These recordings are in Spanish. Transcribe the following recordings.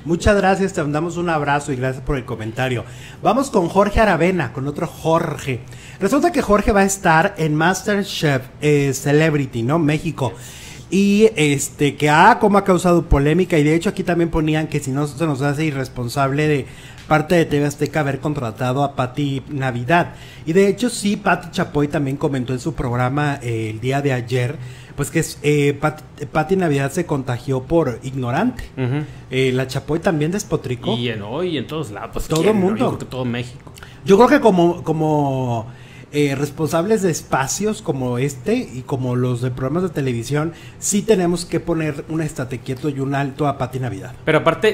Muchas gracias, te mandamos un abrazo y gracias por el comentario. Vamos con Jorge Aravena, con otro Jorge. Resulta que Jorge va a estar en MasterChef Celebrity, ¿no? México. Y como ha causado polémica, y de hecho aquí también ponían que si no se nos hace irresponsable de parte de TV Azteca haber contratado a Pati Navidad. Y de hecho sí, Pati Chapoy también comentó en su programa el día de ayer, pues que Pati Navidad se contagió por ignorante. La Chapoy también despotricó. Y en todos lados, pues todo el mundo. Yo creo que todo México. Yo creo que como responsables de espacios como y como los de programas de televisión, sí tenemos que poner un estate quieto y un alto a Pati Navidad. Pero aparte,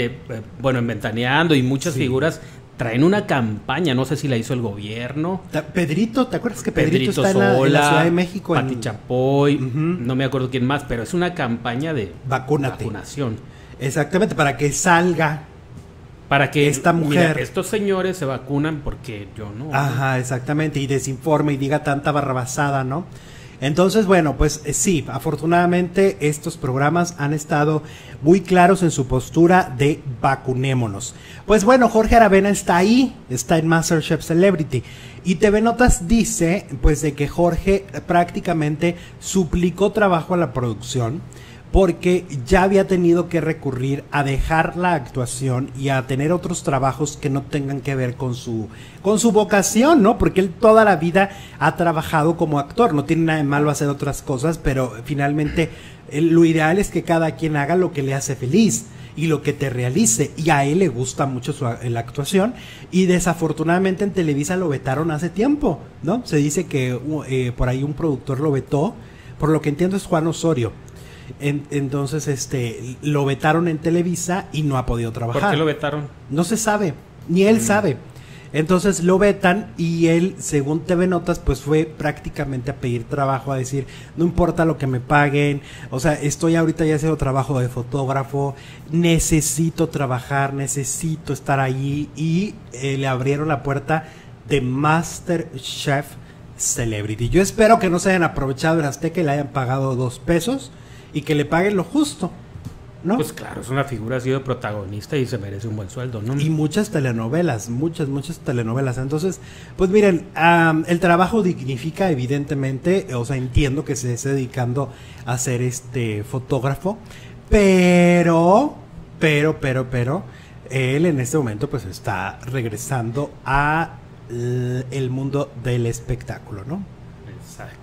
en Ventaneando y muchas figuras traen una campaña, no sé si la hizo el gobierno. Pedrito, ¿te acuerdas que Pedrito está Sola, en la Ciudad de México? Pati Chapoy, no me acuerdo quién más, pero es una campaña de vacunación. Exactamente, para que salga. Para que esta mujer, estos señores se vacunan porque yo no. Ajá, exactamente, y desinforme y diga tanta barrabasada, ¿no? Entonces, bueno, pues sí, afortunadamente estos programas han estado muy claros en su postura de vacunémonos. Pues bueno, Jorge Aravena está ahí, está en MasterChef Celebrity. Y TV Notas dice, pues, de que Jorge prácticamente suplicó trabajo a la producción, porque ya había tenido que recurrir a dejar la actuación y a tener otros trabajos que no tengan que ver con su vocación, ¿no? Porque él toda la vida ha trabajado como actor, no tiene nada de malo hacer otras cosas, pero finalmente lo ideal es que cada quien haga lo que le hace feliz y lo que te realice, y a él le gusta mucho la actuación, y desafortunadamente en Televisa lo vetaron hace tiempo, ¿no? Se dice que por ahí un productor lo vetó, por lo que entiendo es Juan Osorio. Entonces lo vetaron en Televisa y no ha podido trabajar. ¿Por qué lo vetaron? No se sabe, ni él sabe. Entonces lo vetan y él, según TV Notas, pues fue prácticamente a pedir trabajo, a decir, no importa lo que me paguen, o sea, estoy ahorita ya haciendo trabajo de fotógrafo, necesito trabajar, necesito estar allí, y le abrieron la puerta de MasterChef Celebrity. Yo espero que no se hayan aprovechado en Azteca y le hayan pagado $2 y que le paguen lo justo, ¿no? Pues claro, es una figura, ha sido protagonista y se merece un buen sueldo, ¿no? Y muchas telenovelas, muchas telenovelas. Entonces, pues miren, el trabajo dignifica evidentemente, o sea, entiendo que se esté dedicando a ser fotógrafo, pero, él en este momento pues está regresando a el mundo del espectáculo, ¿no? Exacto.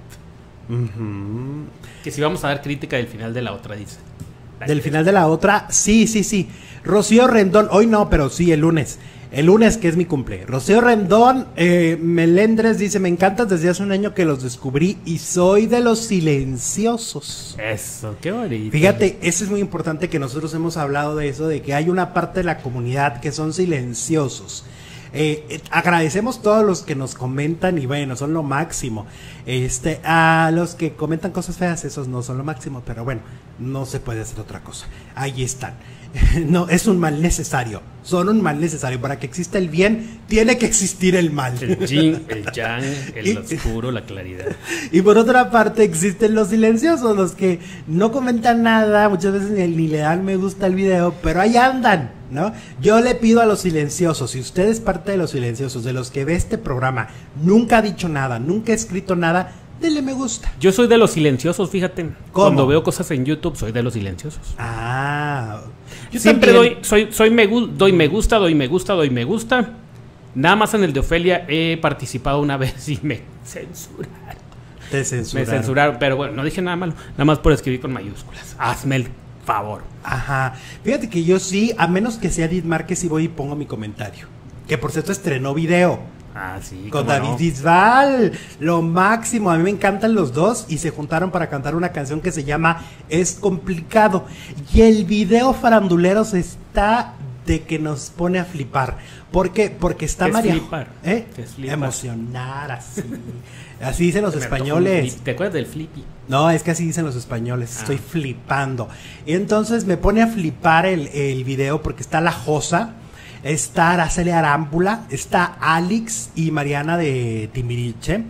Que si vamos a dar crítica del final de la otra, dice. Del final de la otra, sí. Rocío Rendón, hoy no, pero sí, el lunes, que es mi cumple. Rocío Rendón Melendres dice, me encantas desde hace un año que los descubrí y soy de los silenciosos. Eso, qué bonito. Fíjate, eso es muy importante, que nosotros hemos hablado de eso, de que hay una parte de la comunidad que son silenciosos. Agradecemos todos los que nos comentan y bueno, son lo máximo. A los que comentan cosas feas, esos no son lo máximo, pero bueno, no se puede hacer otra cosa. Ahí están. No, es un mal necesario. Son un mal necesario. Para que exista el bien, tiene que existir el mal. El yin, el yang, el oscuro, la claridad. Y por otra parte existen los silenciosos, los que no comentan nada, muchas veces ni le dan me gusta al video, pero ahí andan, ¿no? Yo le pido a los silenciosos, si usted es parte de los silenciosos, de los que ve este programa, nunca ha dicho nada, nunca ha escrito nada, dele me gusta. Yo soy de los silenciosos, fíjate. ¿Cómo? Cuando veo cosas en YouTube, soy de los silenciosos. Yo siempre también doy me gusta. Nada más en el de Ofelia he participado una vez y me censuraron. Te censuraron. Me censuraron, pero bueno, no dije nada malo. Nada más por escribir con mayúsculas. Hazme el favor. Ajá. Fíjate que yo sí, a menos que sea Edith Márquez, y voy y pongo mi comentario. Que por cierto estrenó video. Sí. Con David Bisbal, lo máximo. A mí me encantan los dos y se juntaron para cantar una canción que se llama Es Complicado. Y el video faranduleros está de que nos pone a flipar. ¿Por qué? Porque está María. Flipar? ¿Eh? ¿Qué es flipar? Emocionar, así. Así dicen los españoles. ¿Te acuerdas del flippy? No, es que así dicen los españoles. Estoy flipando. Y entonces me pone a flipar el video porque está La Josa. Está Araceli Arámbula, está Alex y Mariana de Timbiriche,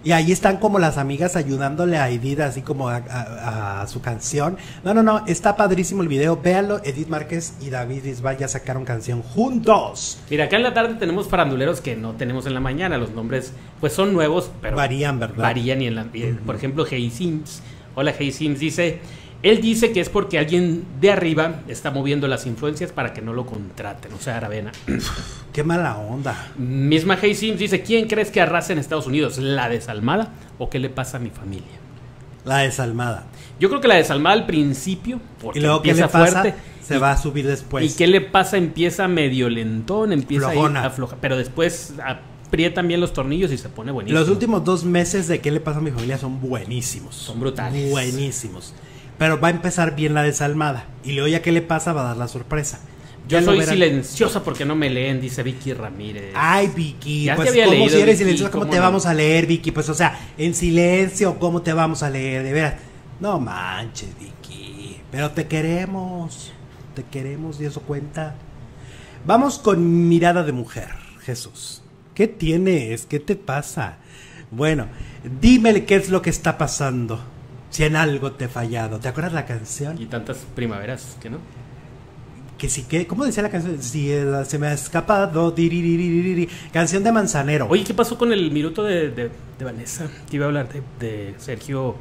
Y ahí están como las amigas ayudándole a Edith, así como a su canción. No, está padrísimo el video. Véanlo, Edith Márquez y David Bisbal ya sacaron canción juntos. Mira, acá en la tarde tenemos faranduleros que no tenemos en la mañana. Los nombres, pues son nuevos, pero varían, ¿verdad? Varían por ejemplo, Hey Sims. Hola, Hey Sims dice... Él dice que es porque alguien de arriba está moviendo las influencias para que no lo contraten. O sea, Aravena. Qué mala onda. Misma Hey Sims dice, ¿quién crees que arrasa en Estados Unidos? ¿La desalmada o qué le pasa a mi familia? La desalmada. Yo creo que la desalmada al principio, porque y luego empieza ¿qué le pasa? fuerte. Se va a subir después. ¿Y qué le pasa? Empieza medio lentón, empieza Flojona. a aflojar, pero después aprietan bien los tornillos y se pone buenísimo. Los últimos 2 meses de ¿qué le pasa a mi familia? Son buenísimos. Son brutales. Buenísimos. Pero va a empezar bien la desalmada. Y luego ya qué le pasa va a dar la sorpresa. Yo soy silenciosa porque no me leen, dice Vicky Ramírez. Ay, Vicky, ya pues te había ¿cómo leído, si eres Vicky? silenciosa? ¿Cómo te vamos a leer, Vicky? Pues, o sea, en silencio, ¿cómo te vamos a leer? De veras. No manches, Vicky. Pero te queremos y eso cuenta. Vamos con mirada de mujer, Jesús. ¿Qué tienes? ¿Qué te pasa? Bueno, dime qué es lo que está pasando. Si en algo te he fallado. ¿Te acuerdas la canción? Y tantas primaveras, ¿que no? Que sí, que, ¿cómo decía la canción? Si se me ha escapado, diriririri. Canción de Manzanero. Oye, ¿qué pasó con el minuto de Vanessa? Te iba a hablar de Sergio.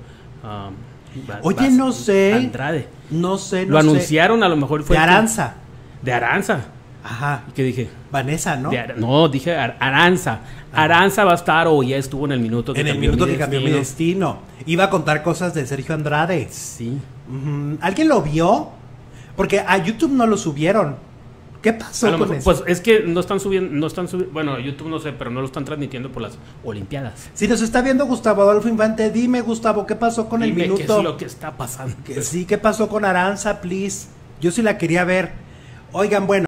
Oye, no sé. Andrade. No sé. Lo anunciaron, a lo mejor fue. De Aranza. De Aranza. Ajá. ¿Y qué dije? Vanessa, ¿no? No, dije Aranza. Aranza va a estar o ya estuvo en el minuto que cambió mi destino. Iba a contar cosas de Sergio Andrade. Sí. ¿Alguien lo vio? Porque a YouTube no lo subieron. ¿Qué pasó con eso? Pues es que no están subiendo, bueno, YouTube no sé, pero no lo están transmitiendo por las Olimpiadas. Si nos está viendo Gustavo Adolfo Infante, dime, Gustavo, ¿qué pasó con el minuto? ¿Qué es lo que está pasando? Sí, ¿qué pasó con Aranza, please? Yo sí la quería ver. Oigan, bueno.